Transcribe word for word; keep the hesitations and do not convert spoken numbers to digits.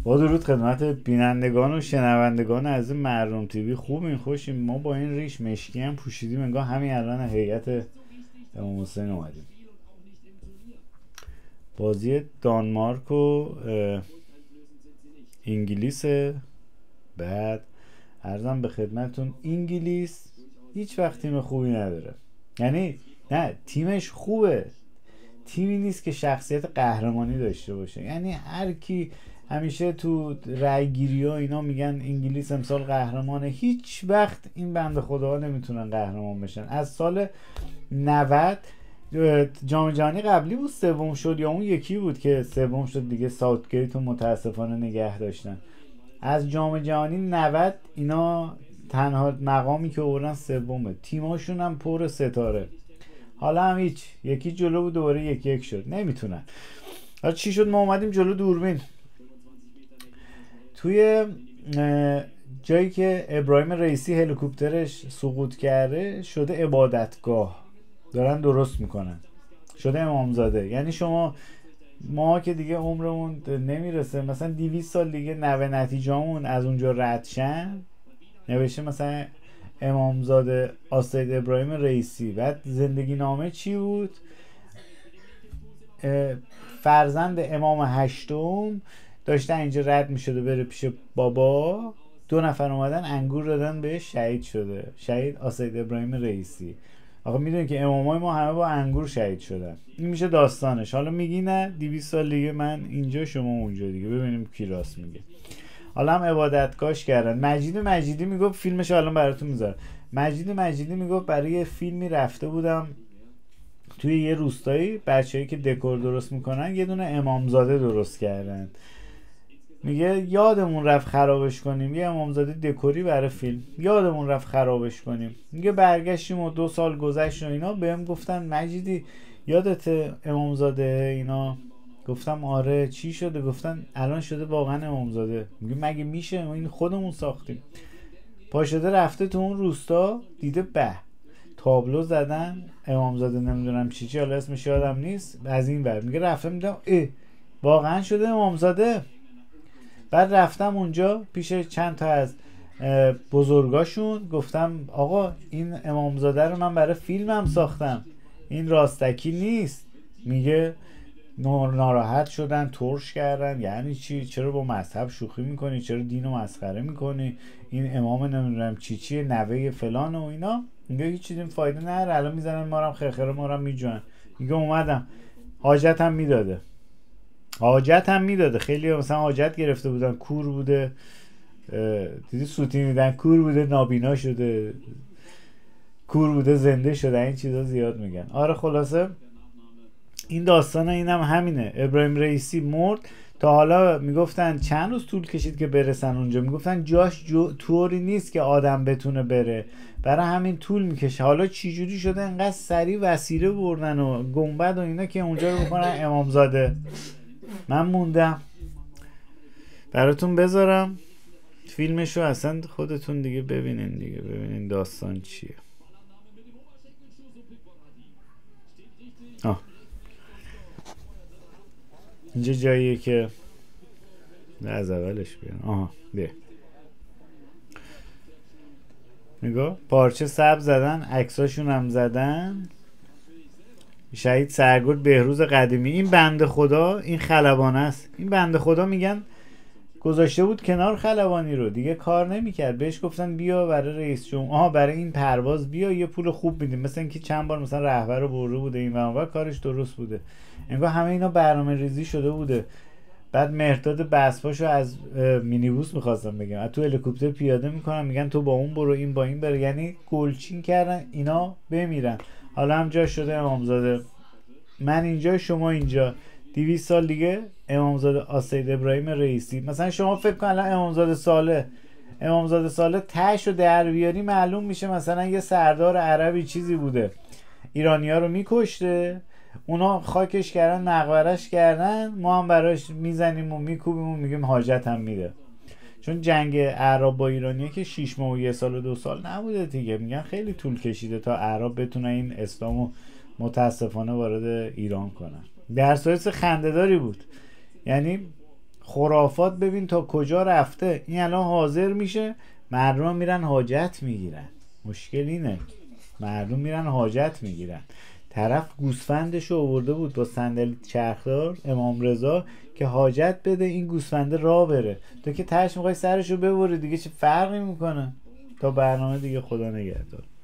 با درود خدمت بینندگان و شنوندگان از این مردم تیوی. خوبین خوشیم. ما با این ریش مشکی هم پوشیدیم انگار همین الان هیئت امام حسین اومدیم. بازی دانمارک و انگلیس. بعد عرضم به خدمتون انگلیس هیچ وقت تیم خوبی نداره، یعنی نه تیمش خوبه، تیمی نیست که شخصیت قهرمانی داشته باشه. یعنی هر کی همیشه تو رای گیری ها اینا میگن انگلیس امسال قهرمانه، هیچ وقت این بنده خداها نمیتونن قهرمان بشن. از سال نود جام جهانی قبلی بود سوم شد، یا اون یکی بود که سوم شد دیگه، ساوتگیت رو متاسفانه نگه داشتن. از جام جهانی نود اینا تنها مقامی که آوردن سومه، تیماشون هم پر ستاره. حالا هم هیچ، یکی جلو بود دوباره یک یک شد، نمیتونن. حالا چی شد؟ ما اومدیم جلو دوربین، توی جایی که ابراهیم رئیسی هلیکوپترش سقوط کرده شده عبادتگاه، دارن درست میکنن، شده امامزاده. یعنی شما ما که دیگه عمرمون نمیرسه مثلا دویست سال دیگه نوه نتیجهمون از اونجا رد شن، نوشته مثلا امامزاده آسید ابراهیم رئیسی. بعد زندگی نامه چی بود؟ فرزند امام هشتم داشته اینجا رد میشده بره پیش بابا، دو نفر اومدن انگور دادن بهش، شهید شده. شهید آسید ابراهیم رئیسی. آقا میدونی که امامای ما همه با انگور شهید شدن. این میشه داستانش. حالا میگی نه دویست سال دیگه من اینجا شما اونجا دیگه، ببینیم کی راست میگه. حالا هم عبادتگاهش کردن. مجید مجیدی میگفت فیلمش الان براتون میذارم. مجید مجیدی میگفت برای یه فیلمی رفته بودم توی یه روستایی، بچه‌ای که دکور درست میکنن یه دونه امامزاده درست کردن. میگه یادمون رفت خرابش کنیم، یه امامزاده دکوری برای فیلم یادمون رفت خرابش کنیم. میگه برگشتیم و دو سال گذشت و اینا بهم گفتن مجیدی یادت امامزاده اینا؟ گفتم آره. چی شده؟ گفتن الان شده واقعا امامزاده. میگه مگه میشه؟ ما این خودمون ساختیم. پاشده رفته تو اون روستا دیده به تابلو زدن امامزاده نمیدونم چی چی، حالا اسمش یادم نیست، از این ور. میگه رفتم دیدم اه واقعا شده امامزاده. بعد رفتم اونجا پیش چند تا از بزرگاشون، گفتم آقا این امامزاده رو من برای فیلمم ساختم، این راستکی نیست. میگه ناراحت شدن، ترش کردن. یعنی چی؟ چرا با مذهب شوخی میکنی؟ چرا دین رو مسخره میکنی؟ این امام نمیدونم چی چیه، نوه فلان و اینا. میگه هیچ چیزی فایده نداره، الان میزنن مارم خرخره مارم میجوان. میگه اومدم حاجتم میداده، حاجت هم میداده. خیلی مثلا حاجت گرفته بودن، کور بوده، دیدی سوتی میدن، کور بوده نابینا شده، کور بوده زنده شده، این چیزا زیاد میگن. آره خلاصه این داستان اینم هم همینه. ابراهیم رئیسی مرد، تا حالا میگفتن چند روز طول کشید که برسن اونجا، میگفتن جاش جو طوری نیست که آدم بتونه بره، برای همین طول میکشه. حالا چی جوری شده انقدر سریع وسیله بردن و گنبد و اینا که اونجا رو بکنن امامزاده؟ من موندم براتون بذارم فیلمشو، اصلا خودتون دیگه ببینین دیگه، ببینین داستان چیه. آه. اینجا جاییه که از اولش بیان. آها بیا نگاه، پارچه سبز زدن، عکساشون هم زدن. شهید سرگرد بهروز قدیمی. این بنده خدا این خلبانه است. این بنده خدا میگن گذاشته بود کنار خلبانی رو، دیگه کار نمیکرد. بهش گفتن بیا برای رئیس جمهور، آها برای این پرواز بیا یه پول خوب میدیم. مثلا اینکه چند بار مثلا رهبر رو برده بوده این و کارش درست بوده. انگار همه اینا برنامه ریزی شده بوده. بعد مهرداد بسپاشو از مینیبوس میخواستم بگم، از تو هلیکوپتر پیاده میکنن، میگن تو با اون برو این با این بره. یعنی گلچین کردن اینا بمیرن. حالا هم جا شده امامزاده، من اینجا شما اینجا. دویست سال دیگه امامزاده آسید ابراهیم رئیسی. مثلا شما فکر کن الان امامزاده صالح امامزاده صالح تهش رو در بیاری معلوم میشه مثلا یه سردار عربی چیزی بوده، ایرانی‌ها رو میکشته، اونا خاکش کردن، مقبرش کردن، ما هم براش میزنیم و میکوبیم و میگیم حاجت هم میده. چون جنگ اعراب با ایرانیه که شیش ماه و یه سال و دو سال نبوده دیگه. میگن خیلی طول کشیده تا اعراب بتونن این اسلامو متاسفانه وارد ایران کنن. در صورت خنده‌داری بود. یعنی خرافات ببین تا کجا رفته. این الان حاضر میشه، مردم میرن حاجت میگیرن. مشکل اینه، مردم میرن حاجت میگیرن. طرف گوسفندش رو آورده بود با صندلی چرخدار امام رضا که حاجت بده این گوسفنده راه بره، تو که تهش میخوای سرش رو ببری دیگه، چه فرقی میکنه؟ تا برنامه دیگه، خدا نگهدار.